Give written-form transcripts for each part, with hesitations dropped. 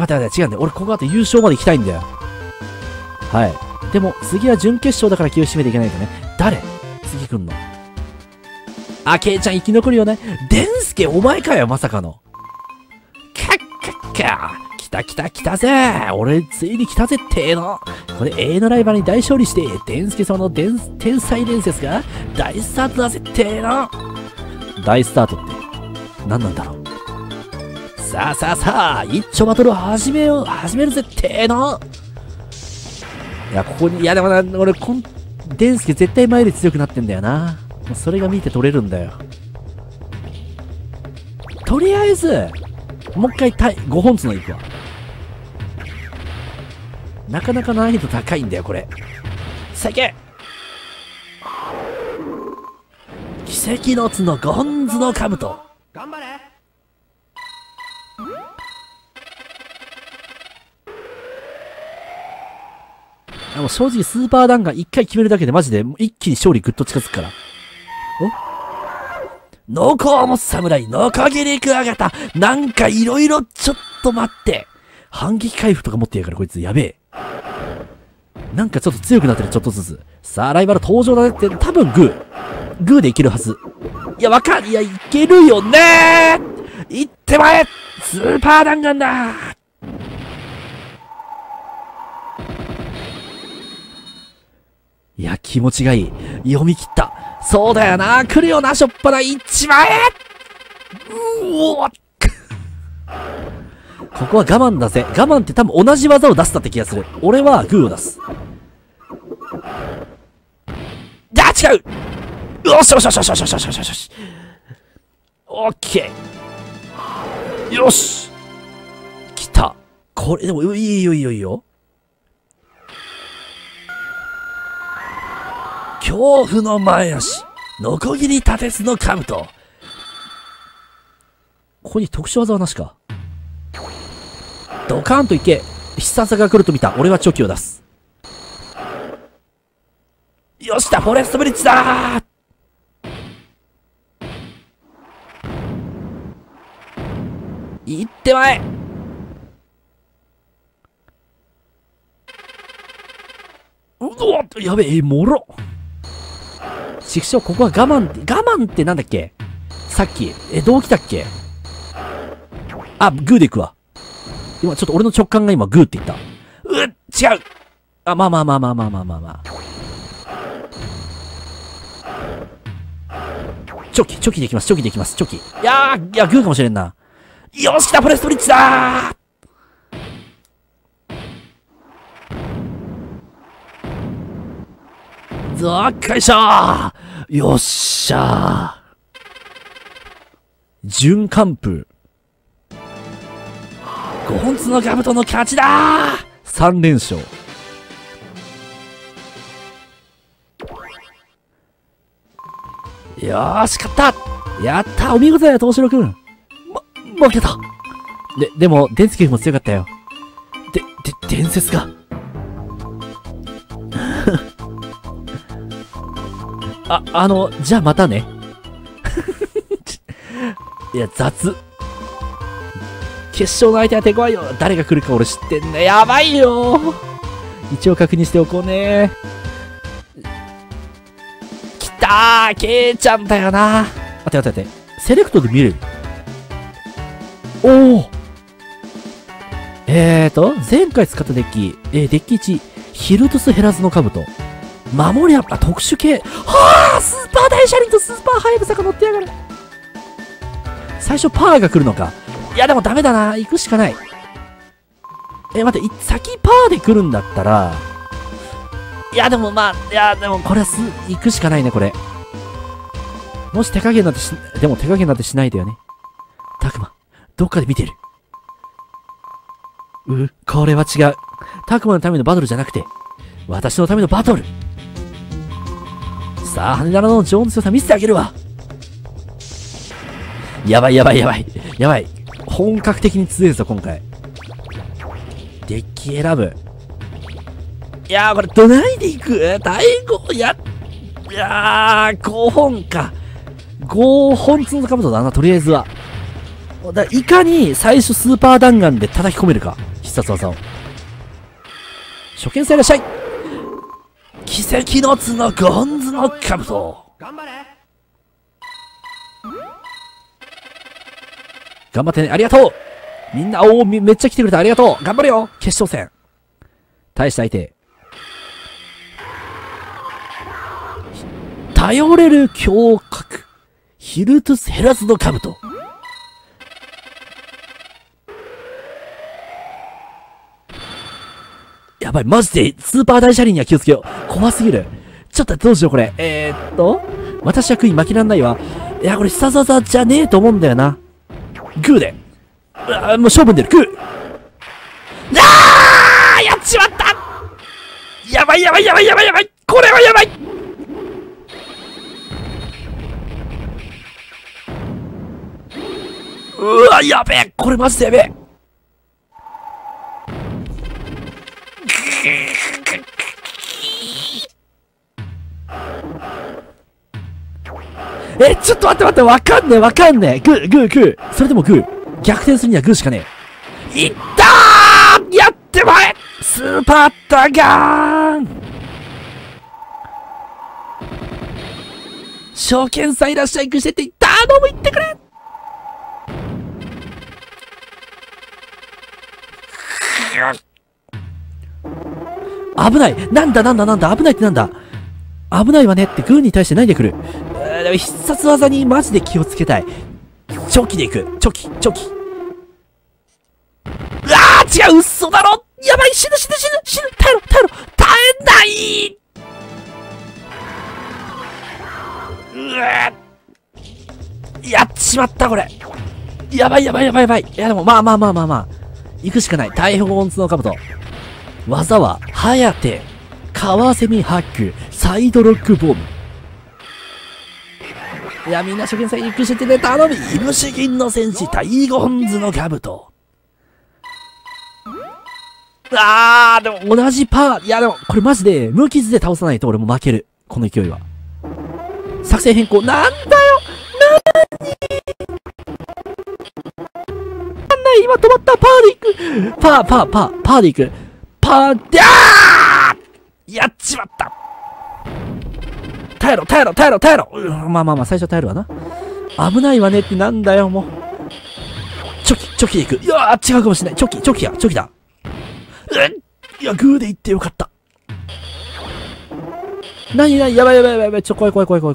待って待って、違うんだよ。俺ここあと優勝まで行きたいんだよ。はい。でも、次は準決勝だから気を締めていけないとね。誰次来んの。あ、ケイちゃん生き残るよね。デンスケ、お前かよ、まさかの。カッカッカー。来たぜ。俺、ついに来たぜってーの。これ、永遠のライバルに大勝利して、デンスケ様の天才伝説が大スタートだぜってーの。大スタートって、何なんだろう。さあ、一丁バトルを始めるぜってーの。いや、ここに、いやでもな、俺、デンスケ絶対前より強くなってんだよな。もうそれが見て取れるんだよ。とりあえず、もう一回5本角行くわ。なかなか難易度高いんだよ、これ。さあ、いけ！奇跡の角、ゴンズの兜。 頑張れ！ もう正直スーパー弾丸1回決めるだけでマジで一気に勝利ぐっと近づくから。ノコモ侍、ノコギリクワガタ。なんかいろいろちょっと待って。反撃回復とか持ってやるからこいつやべえ。なんかちょっと強くなってる、ちょっとずつ。さあ、ライバル登場だねって、多分グーでいけるはず。いや、いや、いけるよねー。いってまえスーパー弾丸だー。いや、気持ちがいい。読み切った。そうだよな。来るよな、しょっぱな。1万円ここは我慢だぜ。我慢って多分同じ技を出すだって気がする。俺はグーを出す。違うよしよしよしよしよしよしよしよし。オッケー。よし来た。これ、でも、いいよいいよいいよ。恐怖の前足。ノコギリ立てずの兜。ここに特殊技はなしか。ドカーンといけ。必殺が来ると見た。俺はチョキを出す。よしだ、フォレストブリッジだー。行ってまえ。やべえ、もろ。ちくしょう、ここは我慢ってなんだっけさっき。どう来たっけ。あ、グーでいくわ。今ちょっと俺の直感が今グーって言った。違う。あ、まあ。チョキでいきます。チョキ。いや、グーかもしれんな。よし来た、プレストリッチだー。よっしゃー。よっしゃー。準完封。5本角の兜の勝ちだー。3連勝。よーし、勝った。やったー、お見事だよ、東四郎くん。負けた。でも、伝説も強かったよ。伝説が。じゃあまたね。いや、雑。決勝の相手は手強いよ。誰が来るか俺知ってんね。やばいよ。一応確認しておこうね。来たー、ケイちゃんだよな。待って。セレクトで見れる。おお。前回使ったデッキ、デッキ1、ヒルトス減らずの兜。守り特殊系。はあ、スーパー大車輪とスーパーハイブサが乗ってやがる。最初パーが来るのか。いやでもダメだな。行くしかない。待って、先パーで来るんだったら、いやでもこれは行くしかないね、これ。もし手加減なんてでも手加減なんてしないでよね。たくま、どっかで見てる。これは違う。たくまのためのバトルじゃなくて、私のためのバトル。さあ、羽田の女王の強さ見せてあげるわ。やばい。本格的に強いぞ、今回。デッキ選ぶ。いやー、これ、どないでいく第5、いやー、5本か。5本角の兜だな、とりあえずは。 いかに最初スーパー弾丸で叩き込めるか。必殺技を。初見さいらっしゃい。奇跡の角ゴンズの兜。 頑張れ。 頑張ってね。ありがとう。みんな、めっちゃ来てくれた。ありがとう。頑張れよ。決勝戦。大した相手。頼れる胸郭。ヒルトゥスヘラズの兜。やばい、マジで、スーパー大車輪には気をつけよう。怖すぎる。ちょっとどうしよう、これ。私はクイーン負けらんないわ。いや、これ必殺技じゃねえと思うんだよな。グーで。もう勝負に出る。グー。やっちまった。やばい。これはやばい。うわ、やべえ。これマジでやべえ。ちょっと待って、わかんねえ。グー。それでもグー。逆転するにはグーしかねえ。いったー。やってまえ。スーパーダガーン。証券さんいらっしゃい、くしてって頼む、言ってくれ。危ない。なんだ。危ないってなんだ。危ないわねってグーに対して何で来る。でも必殺技にマジで気をつけたい。チョキでいく。チョキ。違う、嘘だろ。やばい、死ぬ。耐えない。やっちまった、これ。やばい。いや、でも、まあ。行くしかない。大砲音の兜。技は、はやて、カワセミハック、サイドロックボム。いや、みんな初見さんに行くしてね、頼み。いぶし銀の戦士、タイゴンズの兜。でも同じパー。いや、でも、これマジで、無傷で倒さないと俺も負ける。この勢いは。作戦変更。なんだよ。今止まった。パーで行く。パーで行く。やっちまった。耐えろ。まあ、最初耐えるわな。危ないわねってなんだよ、もう。チョキで行く。いやー、違うかもしれない。チョキだ。いや、グーで行ってよかった。やばい。怖い。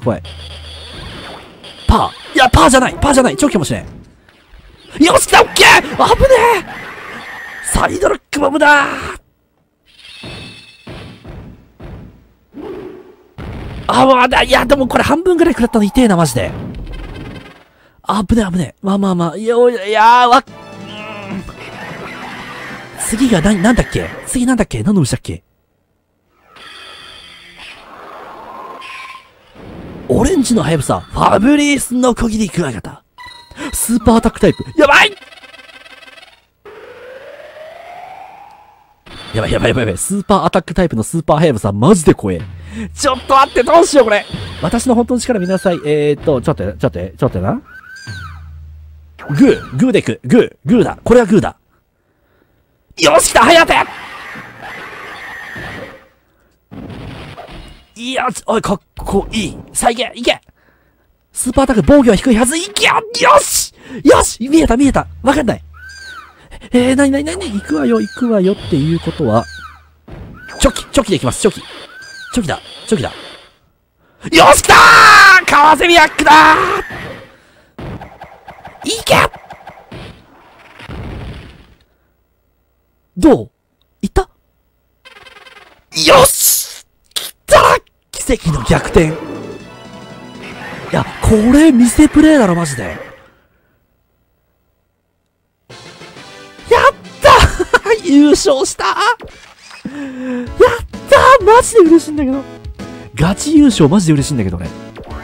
パー。いや、パーじゃない。チョキかもしれん。よし、来た、オッケー。危ねえ。サイドロックボムだー。いや、でもこれ半分ぐらい食らったの痛えな、マジで。危ねえ。まあ。次がなんだっけ。何の虫だっけ。オレンジのハヤブサ、ファブリースの小切りクワガタ。スーパーアタックタイプ。やばい。スーパーアタックタイプのスーパーハヤブサ、マジで怖え。ちょっと待って、どうしよう、これ。私の本当の力見なさい。ちょっとな。グーでいく。グーだ。これはグーだ。よし、来た、はやて。いや、おい、かっこいい。再現、いけ。スーパーアタック防御は低いはず。いけよ。よし見えた。わかんない。なに行くわよっていうことは、チョキでいきます。チョキだ。よし、来たー。カワセミヤックだー。いけ。どういった。よし、来た。奇跡の逆転。いや、これ見せプレイだろ、マジで。やったー。優勝したー。やったー。マジで嬉しいんだけど。ガチ優勝マジで嬉しいんだけどね。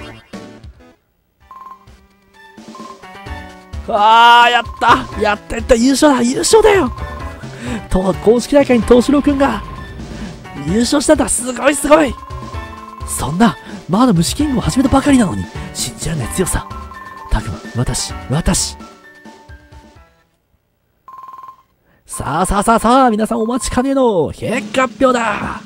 やった優勝だよ。公式大会に東四郎くんが優勝したんだ。すごい。そんなまだ虫キングを始めたばかりなのに信じられない強さ。たくま、私さあさあさあさあ、皆さんお待ちかねの結果発表だ。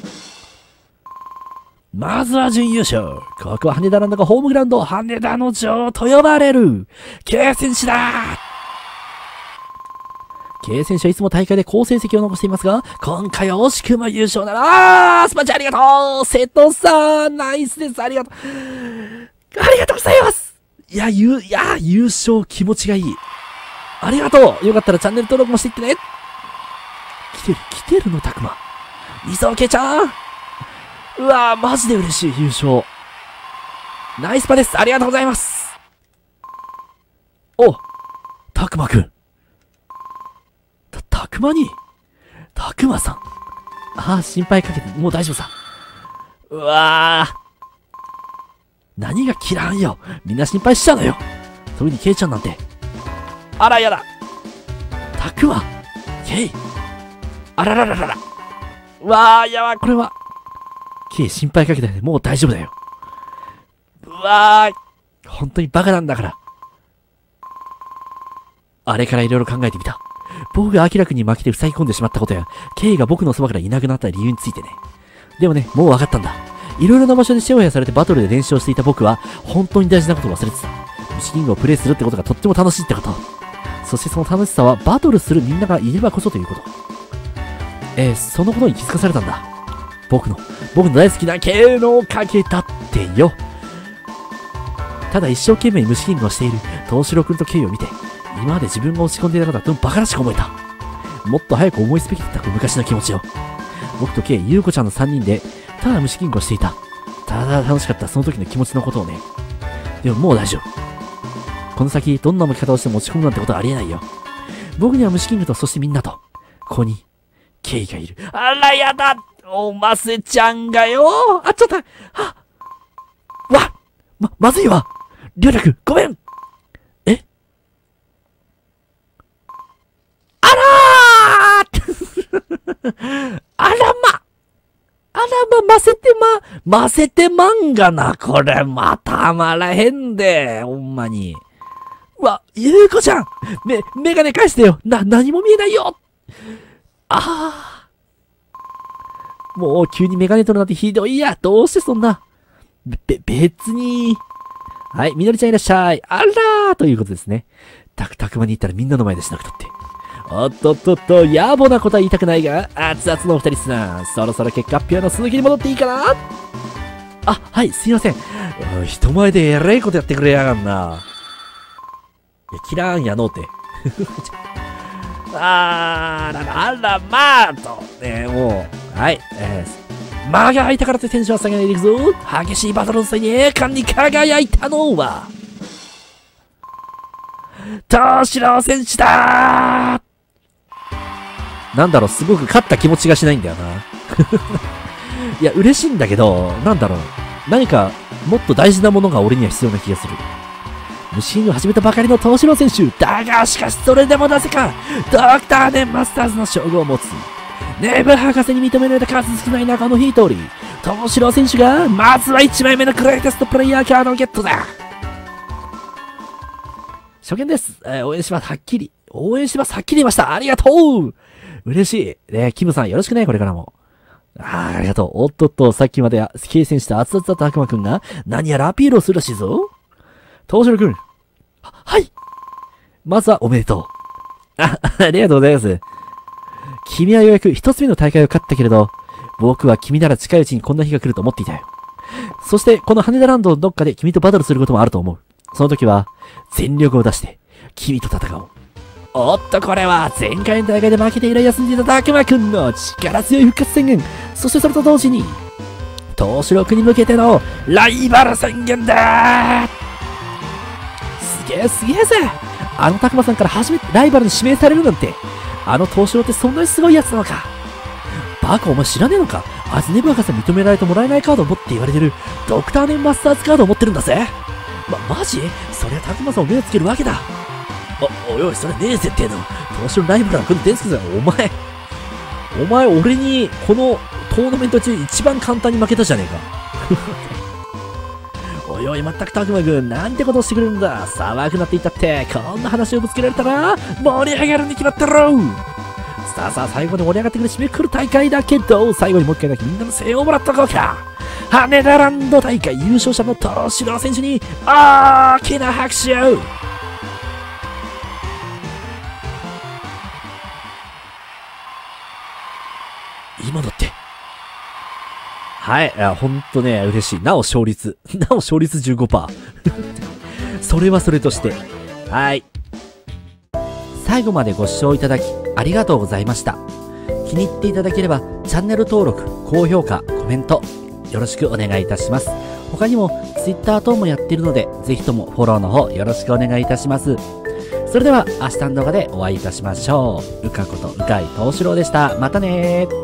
まずは準優勝。ここは羽田ランドがホームグラウンド、羽田の女王と呼ばれる K 選手だ。K 選手はいつも大会で好成績を残していますが、今回は惜しくも優勝なら、スパチャありがとう。瀬戸さん、ナイスです。ありがとう。ありがとうございます。いや、優勝気持ちがいい。ありがとう。よかったらチャンネル登録もしていってね。来てるの、たくま。磯けちゃん。うわぁ、マジで嬉しい、優勝。ナイスパです。ありがとうございます。お、たくまくん。たくまにたくまさん。ああ、心配かけて、もう大丈夫さ。うわぁ。何が嫌んよ。みんな心配しちゃうのよ。特にケイちゃんなんて。あら、やだ。たくま。ケイ。あららららら。うわぁ、やば、これは。ケイ心配かけてね、もう大丈夫だよ。うわぁ。本当にバカなんだから。あれからいろいろ考えてみた。僕が明らかに負けて塞ぎ込んでしまったことや、ケイが僕のそばからいなくなった理由についてね。でもね、もう分かったんだ。いろいろな場所でシェアされてバトルで練習をしていた僕は、本当に大事なことを忘れてた。虫キングをプレイするってことがとっても楽しいってこと。そしてその楽しさはバトルするみんながいればこそということ。そのことに気づかされたんだ。僕の大好きなケイのおかげだってよ。ただ一生懸命虫キングをしている東四郎くんとケイを見て、今まで自分が落ち込んでいなかったとバカらしく思えた。もっと早く思いすべきだった昔の気持ちを。僕とケイ、ユウコちゃんの3人で、ただ虫キングをしていた。ただ楽しかったその時の気持ちのことをね。でももう大丈夫。この先、どんな向き方をしても落ち込むなんてことはありえないよ。僕には虫キングと、そしてみんなと、ここに、ケイがいる。あらやだ、おませちゃんがよ。あ、ちょっと、まずいわ。りょうりゃく、ごめん。あらませてまんがな、これ、またまらへんで、ほんまに。うわ、ゆうこちゃんメガネ返してよ何も見えないよもう急にメガネ取るなんてひどいや、どうしてそんな。別に。はい、みのりちゃんいらっしゃい。あらーということですね。たくまに行ったらみんなの前でしなくとって。おっとっとっと、野暮なことは言いたくないが、熱々のお二人さん、そろそろ結果発表の続きに戻っていいかな。はい、すいません。人前でえらいことやってくれやがんな。いや、キラーンやのうて。まあと。ねもう、はい、間が空いたからってテンションは下げないでいくぞ。激しいバトルの際に栄冠に輝いたのは、東四郎選手だー。なんだろう、すごく勝った気持ちがしないんだよな。いや、嬉しいんだけど、なんだろう。何か、もっと大事なものが俺には必要な気がする。虫キングを始めたばかりの東四郎選手。だが、しかし、それでもなぜか、ドクターネンマスターズの称号を持つ。ネブ博士に認められた数少ない中の一人。東四郎選手が、まずは1枚目のクレイテストプレイヤーカードをゲットだ。初見です。応援します。はっきり言いました。ありがとう。嬉しい。キムさんよろしくね、これからも。ありがとう。おっとっと、さっきまで継戦した熱々だった悪魔くんが、何やらアピールをするらしいぞ。東四郎くん。はい。まずはおめでとう。ありがとうございます。君はようやく一つ目の大会を勝ったけれど、僕は君なら近いうちにこんな日が来ると思っていたよ。そして、この羽田ランドのどっかで君とバトルすることもあると思う。その時は、全力を出して、君と戦おう。おっと、これは、前回の大会で負けて以来休んでいた悪魔くんの力強い復活宣言。そしてそれと同時に、東四郎くんに向けてのライバル宣言だー。すげえぜ。あの拓磨さんから初めてライバルに指名されるなんて、あの東四郎ってそんなにすごいやつなのか。バカお前知らねえのか。あいつネブ博士認められてもらえないカードを持って言われてるドクターネンマスターズカードを持ってるんだぜ。マジ？そりゃ拓磨さんを目をつけるわけだ。おい、それねえぜっての。東四郎ライバルは来るんですけど、お前俺にこのトーナメント中一番簡単に負けたじゃねえか。おい、まったく拓磨くん、なんてことをしてくれるんだ。騒ぐなって言ったって、こんな話をぶつけられたら、盛り上がるに決まったろ。 さあさあ、最後に盛り上がってくる締めくる大会だけど、最後にもう一回だけみんなの声援をもらっとこうか。羽田ランド大会優勝者の東野選手に大きな拍手を。今のって。はい、ほんとね、嬉しい。なお勝率 15%。それはそれとして。はい。最後までご視聴いただきありがとうございました。気に入っていただければチャンネル登録、高評価、コメントよろしくお願いいたします。他にも Twitter 等もやっているので、ぜひともフォローの方よろしくお願いいたします。それでは明日の動画でお会いいたしましょう。うかことうかいとうしろうでした。またねー。